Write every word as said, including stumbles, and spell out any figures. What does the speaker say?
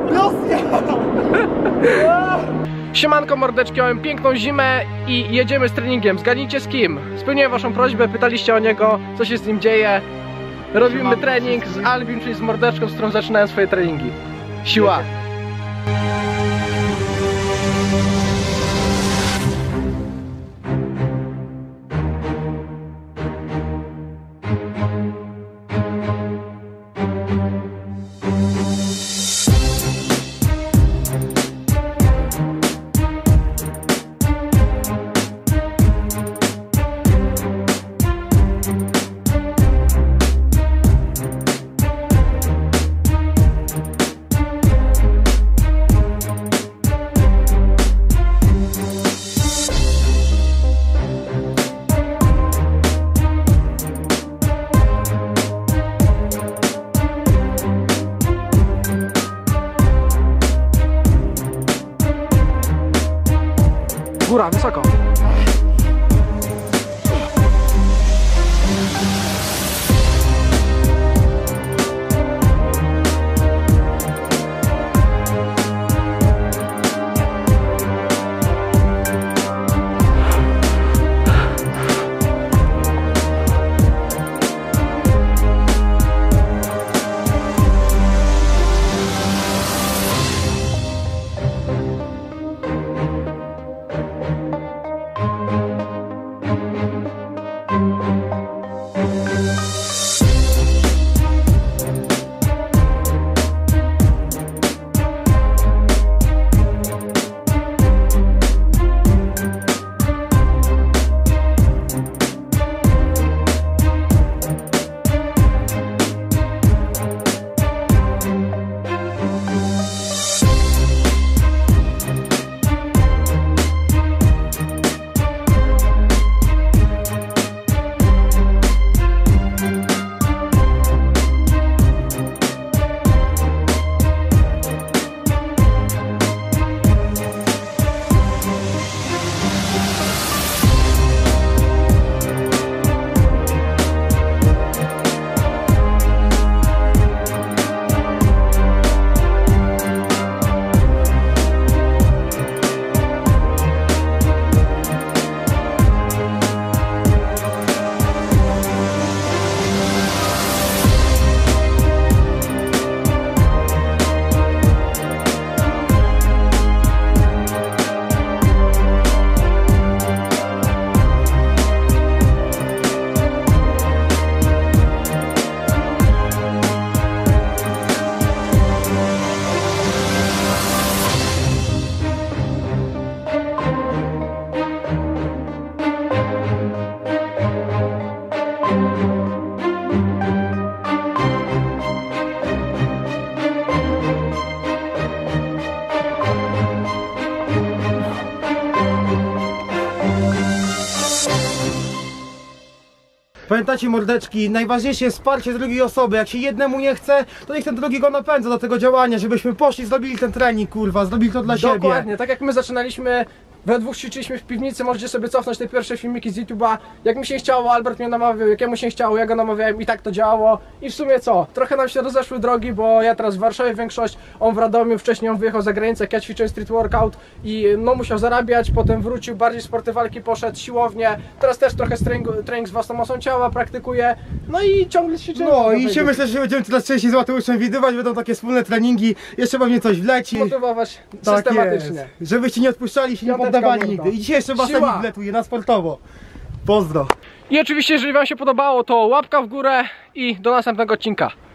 Siemanko mordeczki, mamy piękną zimę i jedziemy z treningiem. Zgadnijcie z kim? Spełniłem waszą prośbę, pytaliście o niego, co się z nim dzieje. Robimy Siemanko trening z Albim, czyli z mordeczką, z którą zaczynają swoje treningi. Siła! Góra, wysoko. Pamiętacie mordeczki, najważniejsze jest wsparcie drugiej osoby. Jak się jednemu nie chce, to niech ten drugi go napędza do tego działania, żebyśmy poszli, zrobili ten trening, kurwa, zrobili to dla siebie. Dokładnie, tak jak my zaczynaliśmy, we dwóch ćwiczyliśmy w piwnicy, możecie sobie cofnąć te pierwsze filmiki z YouTube'a. Jak mi się chciało, Albert mnie namawiał, jak jemu się chciało, ja go namawiałem i tak to działało. I w sumie co? Trochę nam się rozeszły drogi, bo ja teraz w Warszawie większość, on w Radomiu, wcześniej on wyjechał za granicę, jak ja ćwiczyłem street workout i no musiał zarabiać, potem wrócił, bardziej sporty walki poszedł, siłownię. Teraz też trochę trening, trening z własną mocą ciała praktykuje, no i ciągle ćwiczymy. No i się myślę, że będziemy coraz częściej z Mateuszem widywać, będą takie wspólne treningi, jeszcze pewnie coś wleci. Motywować tak systematycznie. Jest. Żebyście nie odpuszczali, się nie poddawali nigdy. I dzisiaj jeszcze basenik wletuje na sportowo. Pozdro. I oczywiście, jeżeli wam się podobało, to łapka w górę i do następnego odcinka.